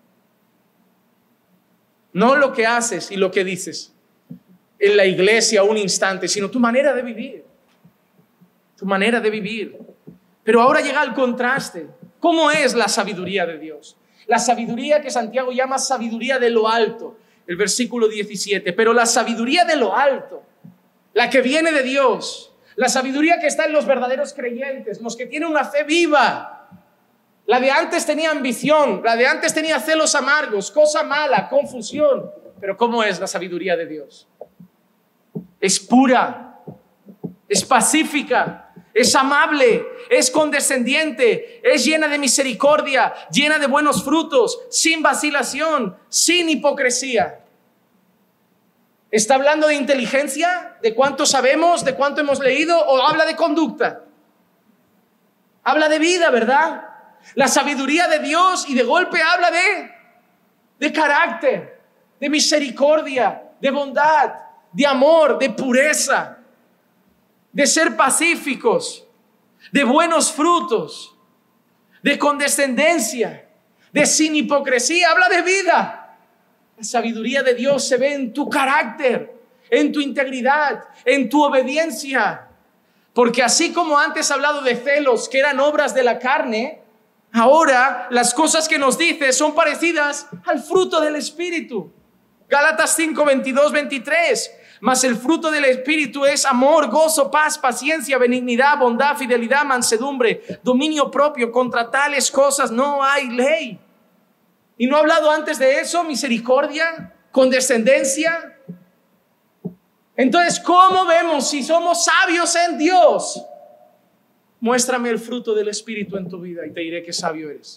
No lo que haces y lo que dices en la iglesia un instante, sino tu manera de vivir. Tu manera de vivir. Pero ahora llega el contraste. ¿Cómo es la sabiduría de Dios? La sabiduría que Santiago llama sabiduría de lo alto. El versículo diecisiete. Pero la sabiduría de lo alto, la que viene de Dios, la sabiduría que está en los verdaderos creyentes, los que tienen una fe viva. La de antes tenía ambición, la de antes tenía celos amargos, cosa mala, confusión. Pero ¿cómo es la sabiduría de Dios? Es pura, es pacífica, es amable, es condescendiente, es llena de misericordia, llena de buenos frutos, sin vacilación, sin hipocresía. ¿Está hablando de inteligencia? ¿De cuánto sabemos? ¿De cuánto hemos leído? ¿O habla de conducta? Habla de vida, ¿verdad? La sabiduría de Dios y de golpe habla de, de carácter, de misericordia, de bondad, de amor, de pureza, de ser pacíficos, de buenos frutos, de condescendencia, de sin hipocresía. Habla de vida. La sabiduría de Dios se ve en tu carácter, en tu integridad, en tu obediencia. Porque así como antes he hablado de celos que eran obras de la carne, ahora las cosas que nos dice son parecidas al fruto del Espíritu. Gálatas cinco, veintidós, veintitrés. Mas el fruto del Espíritu es amor, gozo, paz, paciencia, benignidad, bondad, fidelidad, mansedumbre, dominio propio. Contra tales cosas no hay ley. ¿Y no he hablado antes de eso? Misericordia, condescendencia. Entonces, ¿cómo vemos si somos sabios en Dios? Muéstrame el fruto del Espíritu en tu vida y te diré qué sabio eres.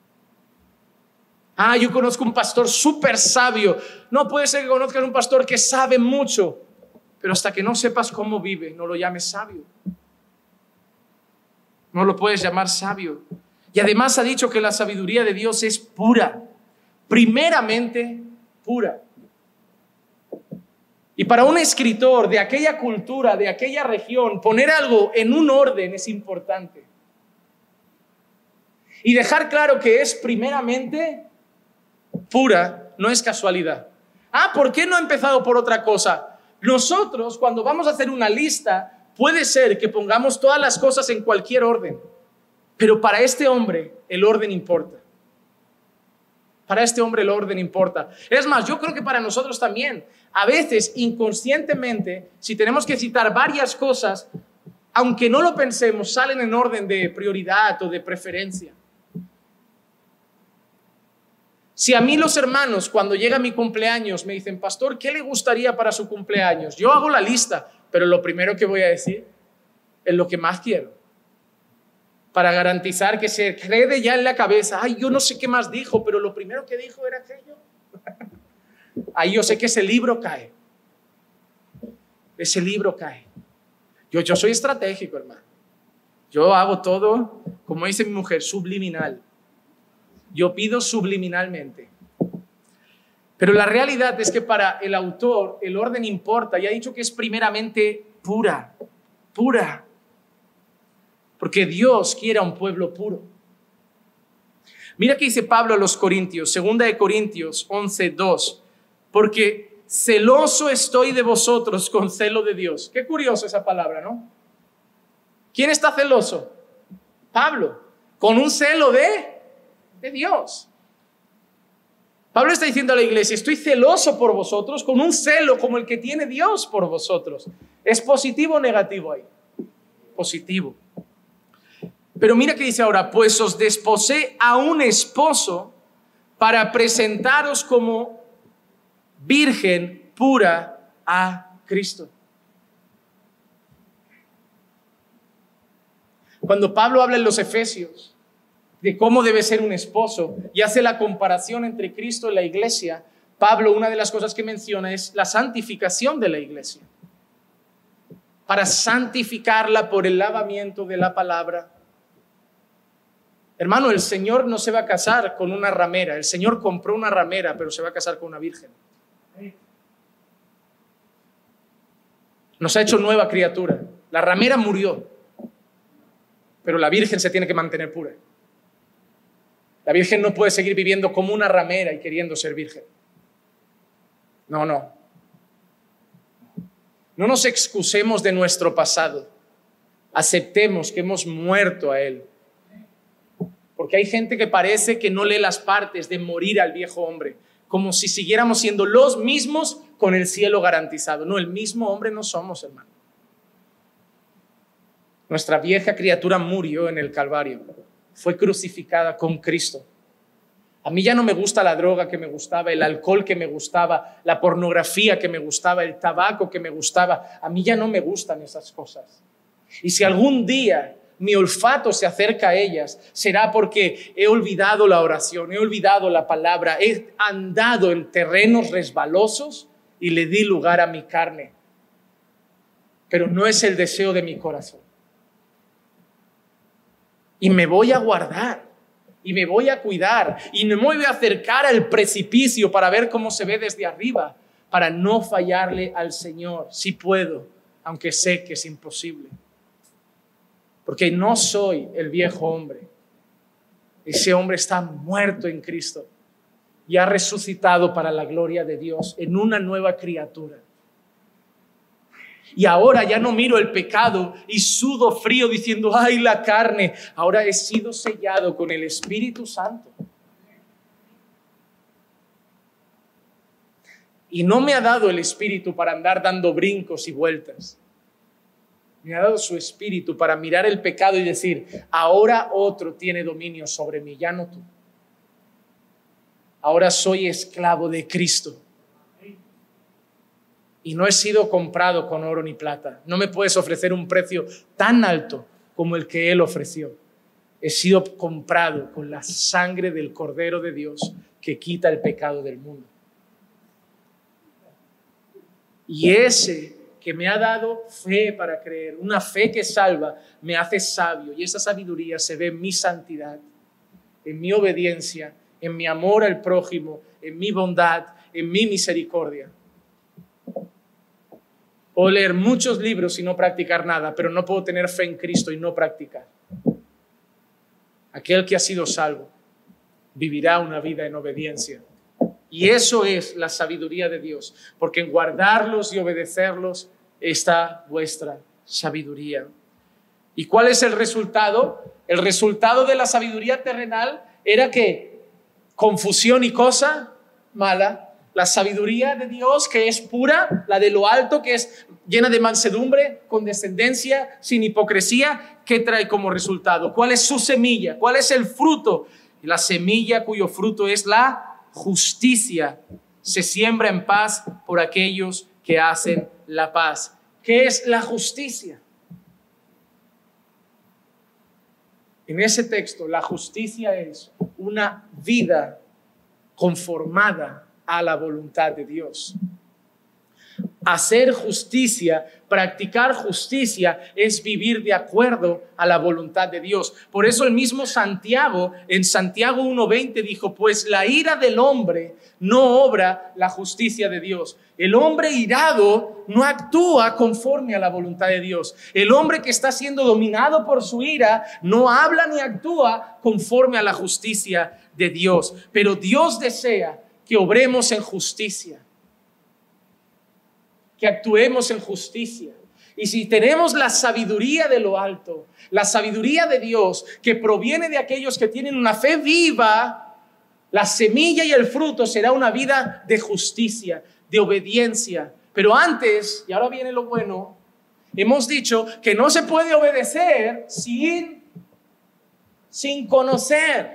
Ah, yo conozco un pastor súper sabio. No puede ser que conozcas un pastor que sabe mucho, pero hasta que no sepas cómo vive, no lo llames sabio. No lo puedes llamar sabio. Y además ha dicho que la sabiduría de Dios es pura, primeramente pura. Y para un escritor de aquella cultura, de aquella región, poner algo en un orden es importante. Y dejar claro que es primeramente pura no es casualidad. Ah, ¿por qué no ha empezado por otra cosa? Nosotros, cuando vamos a hacer una lista, puede ser que pongamos todas las cosas en cualquier orden. Pero para este hombre el orden importa. Para este hombre el orden importa. Es más, yo creo que para nosotros también. A veces, inconscientemente, si tenemos que citar varias cosas, aunque no lo pensemos, salen en orden de prioridad o de preferencia. Si a mí los hermanos, cuando llega mi cumpleaños, me dicen, pastor, ¿qué le gustaría para su cumpleaños? Yo hago la lista, pero lo primero que voy a decir es lo que más quiero. Para garantizar que se quede ya en la cabeza, ay, yo no sé qué más dijo, pero lo primero que dijo era aquello. Ahí yo sé que ese libro cae. Ese libro cae. Yo, yo soy estratégico, hermano. Yo hago todo, como dice mi mujer, subliminal. Yo pido subliminalmente. Pero la realidad es que para el autor el orden importa y ha dicho que es primeramente pura, pura. Porque Dios quiere a un pueblo puro. Mira que dice Pablo a los Corintios, segunda de Corintios once, dos. Porque celoso estoy de vosotros con celo de Dios. Qué curioso esa palabra, ¿no? ¿Quién está celoso? Pablo. con un celo de, de Dios. Pablo está diciendo a la iglesia, estoy celoso por vosotros con un celo como el que tiene Dios por vosotros. ¿Es positivo o negativo ahí? Positivo. Pero mira que dice ahora, pues os desposé a un esposo para presentaros como virgen pura a Cristo. Cuando Pablo habla en los Efesios de cómo debe ser un esposo y hace la comparación entre Cristo y la iglesia, Pablo, una de las cosas que menciona es la santificación de la iglesia. Para santificarla por el lavamiento de la palabra. Hermano, el Señor no se va a casar con una ramera. El Señor compró una ramera, pero se va a casar con una virgen. Nos ha hecho nueva criatura. La ramera murió, pero la virgen se tiene que mantener pura. La virgen no puede seguir viviendo como una ramera y queriendo ser virgen. No, no. No nos excusemos de nuestro pasado. Aceptemos que hemos muerto a él. Porque hay gente que parece que no lee las partes de morir al viejo hombre, como si siguiéramos siendo los mismos con el cielo garantizado. No, el mismo hombre no somos, hermano. Nuestra vieja criatura murió en el Calvario. Fue crucificada con Cristo. A mí ya no me gusta la droga que me gustaba, el alcohol que me gustaba, la pornografía que me gustaba, el tabaco que me gustaba. A mí ya no me gustan esas cosas. Y si algún día mi olfato se acerca a ellas, será porque he olvidado la oración, he olvidado la palabra, he andado en terrenos resbalosos y le di lugar a mi carne. Pero no es el deseo de mi corazón. Y me voy a guardar, y me voy a cuidar, y no me voy a acercar al precipicio para ver cómo se ve desde arriba, para no fallarle al Señor, si puedo, aunque sé que es imposible. Porque no soy el viejo hombre. Ese hombre está muerto en Cristo y ha resucitado para la gloria de Dios en una nueva criatura. Y ahora ya no miro el pecado y sudo frío diciendo, ay, la carne. Ahora he sido sellado con el Espíritu Santo. Y no me ha dado el Espíritu para andar dando brincos y vueltas. Me ha dado su Espíritu para mirar el pecado y decir, ahora otro tiene dominio sobre mí, ya no tú. Ahora soy esclavo de Cristo. Y no he sido comprado con oro ni plata. No me puedes ofrecer un precio tan alto como el que Él ofreció. He sido comprado con la sangre del Cordero de Dios que quita el pecado del mundo. Y ese que me ha dado fe para creer, una fe que salva, me hace sabio. Y esa sabiduría se ve en mi santidad, en mi obediencia, en mi amor al prójimo, en mi bondad, en mi misericordia. Puedo leer muchos libros y no practicar nada, pero no puedo tener fe en Cristo y no practicar. Aquel que ha sido salvo vivirá una vida en obediencia. Y eso es la sabiduría de Dios, porque en guardarlos y obedecerlos está vuestra sabiduría. ¿Y cuál es el resultado? El resultado de la sabiduría terrenal era que confusión y cosa mala. La sabiduría de Dios, que es pura, la de lo alto, que es llena de mansedumbre, condescendencia, sin hipocresía, ¿qué trae como resultado? ¿Cuál es su semilla? ¿Cuál es el fruto? La semilla cuyo fruto es la justicia. Se siembra en paz por aquellos que hacen la paz. ¿Qué es la justicia? En ese texto, la justicia es una vida conformada a la voluntad de Dios. Hacer justicia, practicar justicia es vivir de acuerdo a la voluntad de Dios. Por eso el mismo Santiago, en Santiago uno veinte dijo, pues la ira del hombre no obra la justicia de Dios. El hombre irado no actúa conforme a la voluntad de Dios. El hombre que está siendo dominado por su ira no habla ni actúa conforme a la justicia de Dios. Pero Dios desea que obremos en justicia, que actuemos en justicia. Y si tenemos la sabiduría de lo alto, la sabiduría de Dios que proviene de aquellos que tienen una fe viva, la semilla y el fruto será una vida de justicia, de obediencia. Pero antes, y ahora viene lo bueno, hemos dicho que no se puede obedecer sin, sin conocer.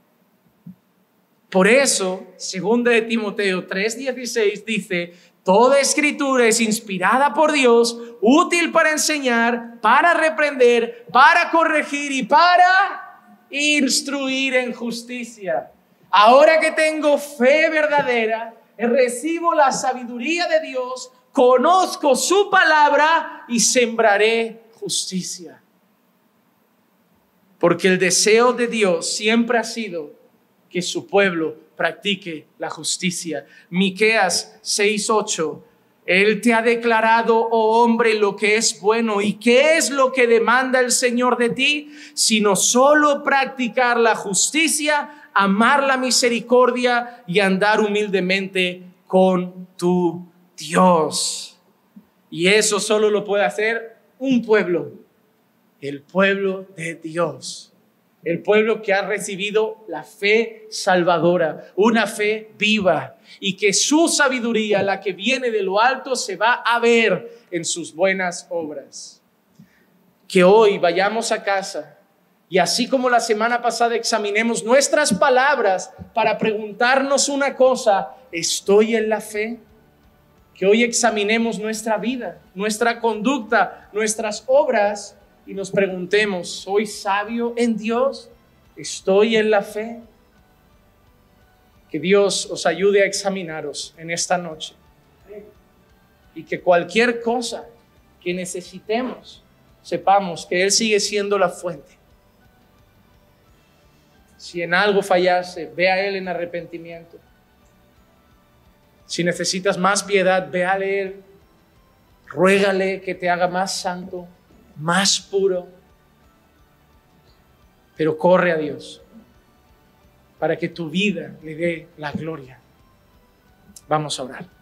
Por eso, segunda de Timoteo tres dieciséis dice: toda escritura es inspirada por Dios, útil para enseñar, para reprender, para corregir y para instruir en justicia. Ahora que tengo fe verdadera, recibo la sabiduría de Dios, conozco su palabra y sembraré justicia. Porque el deseo de Dios siempre ha sido que su pueblo practique la justicia. Miqueas seis ocho. Él te ha declarado, oh hombre, lo que es bueno. ¿Y qué es lo que demanda el Señor de ti? Sino solo practicar la justicia, amar la misericordia y andar humildemente con tu Dios. Y eso solo lo puede hacer un pueblo, el pueblo de Dios. El pueblo que ha recibido la fe salvadora, una fe viva, y que su sabiduría, la que viene de lo alto, se va a ver en sus buenas obras. Que hoy vayamos a casa y así como la semana pasada examinemos nuestras palabras para preguntarnos una cosa: ¿estoy en la fe? Que hoy examinemos nuestra vida, nuestra conducta, nuestras obras, y nos preguntemos: ¿soy sabio en Dios? ¿Estoy en la fe? Que Dios os ayude a examinaros en esta noche. Y que cualquier cosa que necesitemos, sepamos que Él sigue siendo la fuente. Si en algo fallase, ve a Él en arrepentimiento. Si necesitas más piedad, ve a Él. Ruégale que te haga más santo, más puro, pero corre a Dios para que tu vida le dé la gloria. Vamos a orar.